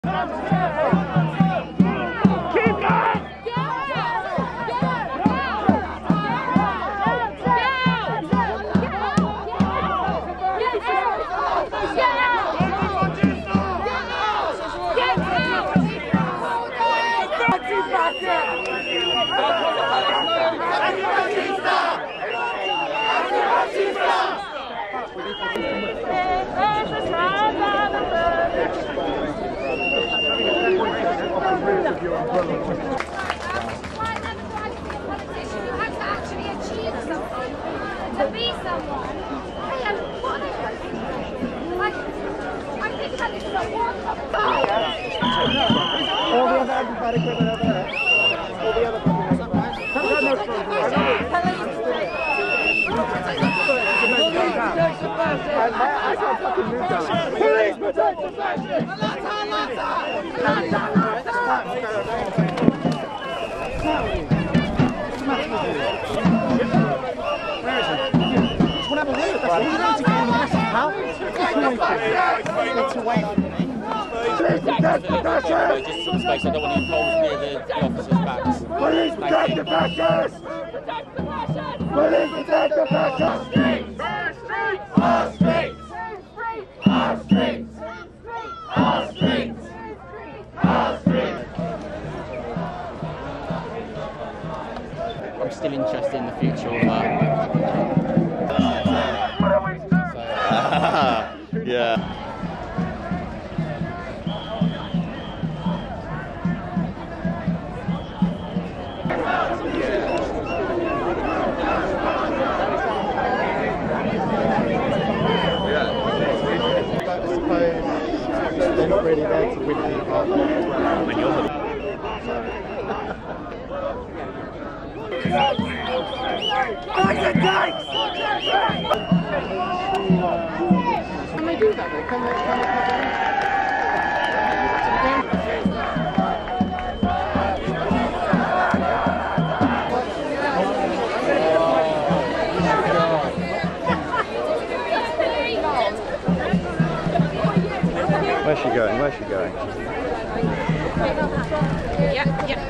To be someone. Hey, what are they like? I think that this is a one. All the other amplified equipment over there. All the other equipment over there. I can't fucking move that. Police protect the fascist! Where is he? Just want to have a look. That's all you need to get in the message, pal. It's away from me. Just some space, I don't want any poles near the officers' backs. Police protect the fascists! Police protect the fascists! Our streets! Our streets! Our streets! Our streets! I'm still interested in the future of that. Yeah. They're not really there to win any part. When you're the... Can they do that though? Can they Where's she going? Where's she going? Yeah, yeah.